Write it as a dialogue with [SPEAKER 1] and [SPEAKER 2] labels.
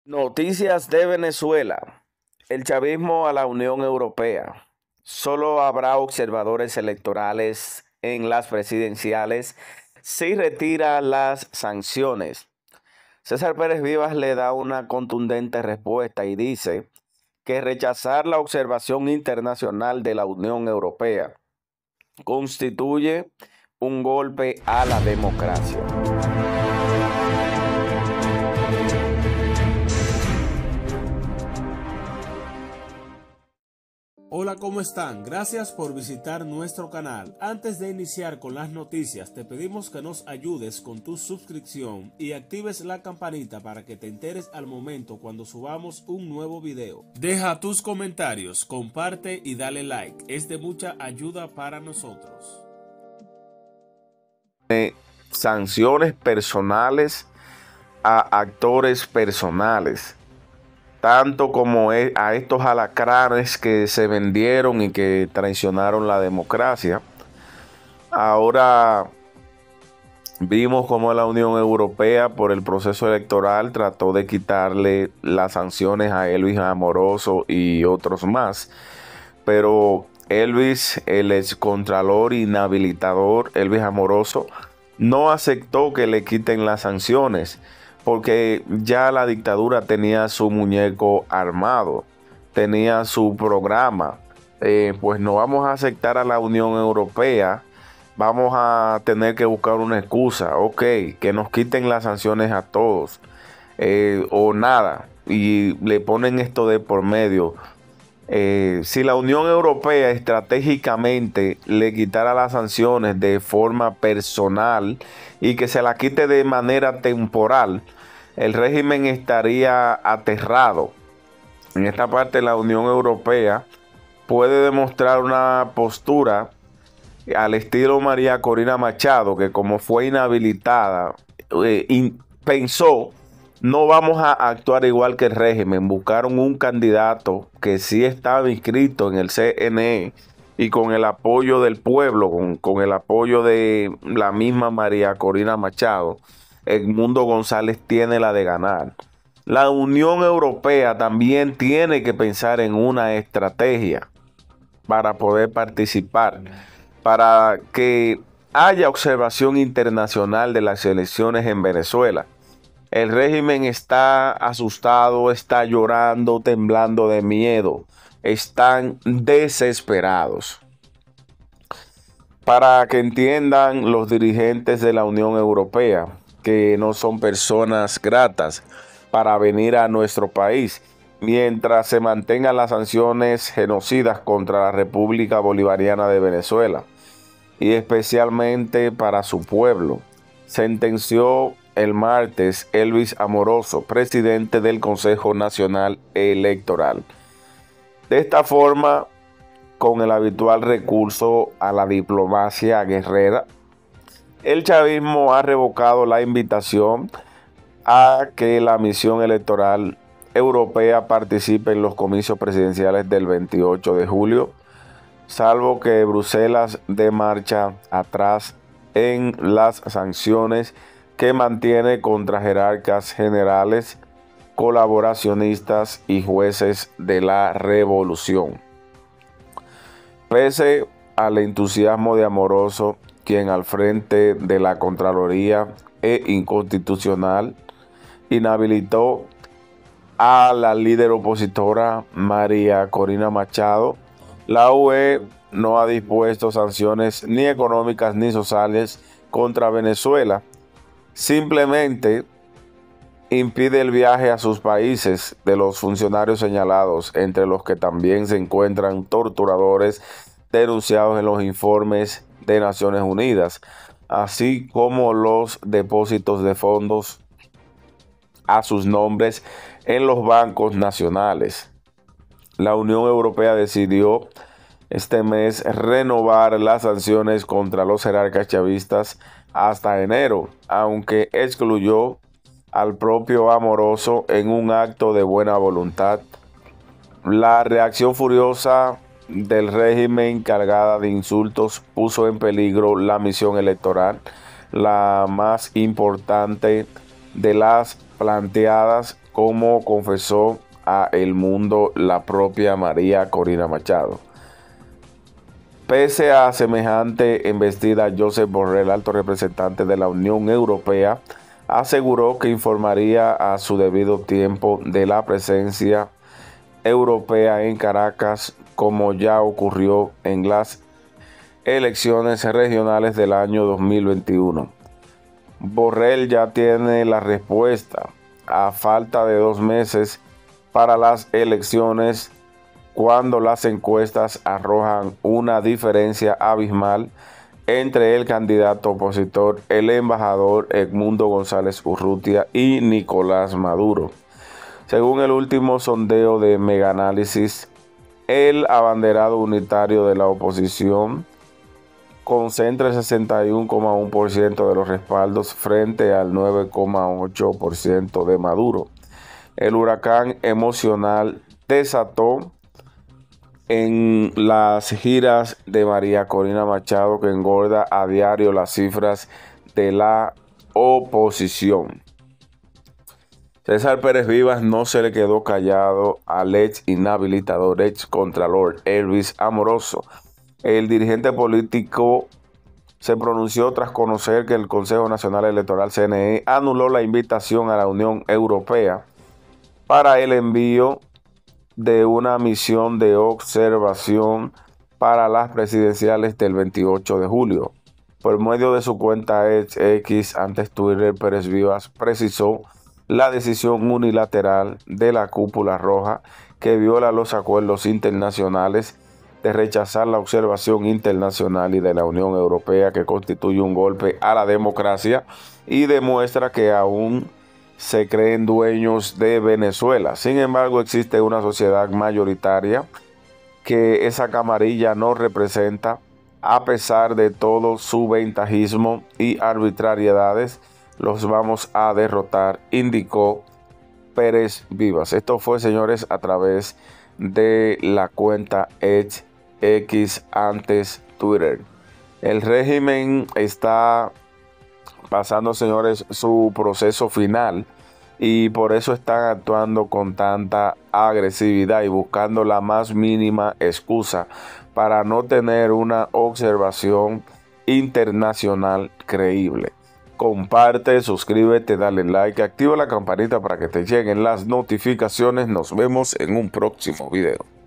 [SPEAKER 1] Noticias de Venezuela. El chavismo a la Unión Europea. Solo habrá observadores electorales en las presidenciales si retira las sanciones. César Pérez Vivas le da una contundente respuesta y dice que rechazar la observación internacional de la Unión Europea constituye un golpe a la democracia.
[SPEAKER 2] Hola, ¿cómo están? Gracias por visitar nuestro canal. Antes de iniciar con las noticias, te pedimos que nos ayudes con tu suscripción y actives la campanita para que te enteres al momento cuando subamos un nuevo video. Deja tus comentarios, comparte y dale like. Es de mucha ayuda para nosotros.
[SPEAKER 1] Sanciones personales a actores personales, tanto como a estos alacranes que se vendieron y que traicionaron la democracia. Ahora vimos cómo la Unión Europea, por el proceso electoral, trató de quitarle las sanciones a Elvis Amoroso y otros más. Pero Elvis, el excontralor inhabilitador Elvis Amoroso, no aceptó que le quiten las sanciones, porque ya la dictadura tenía su muñeco armado, tenía su programa. Pues no vamos a aceptar a la Unión Europea, vamos a tener que buscar una excusa, ok, que nos quiten las sanciones a todos, o nada, y le ponen esto de por medio. Si la Unión Europea estratégicamente le quitara las sanciones de forma personal y que se la quite de manera temporal, el régimen estaría aterrado. En esta parte, la Unión Europea puede demostrar una postura al estilo María Corina Machado, que como fue inhabilitada, pensó: no vamos a actuar igual que el régimen. Buscaron un candidato que sí estaba inscrito en el CNE y con el apoyo del pueblo, con el apoyo de la misma María Corina Machado, Edmundo González tiene la de ganar. La Unión Europea también tiene que pensar en una estrategia para poder participar, para que haya observación internacional de las elecciones en Venezuela. El régimen está asustado, está llorando, temblando de miedo. Están desesperados. Para que entiendan los dirigentes de la Unión Europea que no son personas gratas para venir a nuestro país, mientras se mantengan las sanciones genocidas contra la República Bolivariana de Venezuela, y especialmente para su pueblo. Sentenció el martes Elvis Amoroso, presidente del Consejo Nacional Electoral. De esta forma, con el habitual recurso a la diplomacia guerrera, el chavismo ha revocado la invitación a que la misión electoral europea participe en los comicios presidenciales del 28 de julio, salvo que Bruselas dé marcha atrás en las sanciones que mantiene contra jerarcas generales, colaboracionistas y jueces de la revolución. Pese al entusiasmo de Amoroso, quien al frente de la Contraloría inconstitucional inhabilitó a la líder opositora María Corina Machado, la UE no ha dispuesto sanciones ni económicas ni sociales contra Venezuela. Simplemente impide el viaje a sus países de los funcionarios señalados, entre los que también se encuentran torturadores denunciados en los informes de Naciones Unidas, así como los depósitos de fondos a sus nombres en los bancos nacionales. La Unión Europea decidió este mes renovar las sanciones contra los jerarcas chavistas hasta enero, aunque excluyó al propio Amoroso en un acto de buena voluntad. La reacción furiosa del régimen, cargada de insultos, puso en peligro la misión electoral, la más importante de las planteadas como confesó a El Mundo la propia María Corina Machado. Pese a semejante embestida, Josep Borrell, alto representante de la Unión Europea, aseguró que informaría a su debido tiempo de la presencia europea en Caracas, como ya ocurrió en las elecciones regionales del año 2021. Borrell ya tiene la respuesta. A falta de 2 meses para las elecciones, cuando las encuestas arrojan una diferencia abismal entre el candidato opositor, el embajador Edmundo González Urrutia, y Nicolás Maduro. Según el último sondeo de Megaanálisis, el abanderado unitario de la oposición concentra el 61,1% de los respaldos frente al 9,8% de Maduro. El huracán emocional desató en las giras de María Corina Machado, que engorda a diario las cifras de la oposición. César Pérez Vivas no se le quedó callado al ex inhabilitador, ex contralor Elvis Amoroso. El dirigente político se pronunció tras conocer que el Consejo Nacional Electoral CNE anuló la invitación a la Unión Europea para el envío de una misión de observación para las presidenciales del 28 de julio. Por medio de su cuenta X, antes Twitter, Pérez Vivas precisó la decisión unilateral de la Cúpula Roja, que viola los acuerdos internacionales, de rechazar la observación internacional y de la Unión Europea, que constituye un golpe a la democracia y demuestra que aún se creen dueños de Venezuela. Sin embargo, existe una sociedad mayoritaria que esa camarilla no representa, a pesar de todo su ventajismo y arbitrariedades. Los vamos a derrotar, indicó Pérez Vivas. Esto fue, señores, a través de la cuenta X, antes Twitter. El régimen está pasando, señores, su proceso final, y por eso están actuando con tanta agresividad y buscando la más mínima excusa para no tener una observación internacional creíble. Comparte, suscríbete, dale like, activa la campanita para que te lleguen las notificaciones. Nos vemos en un próximo video.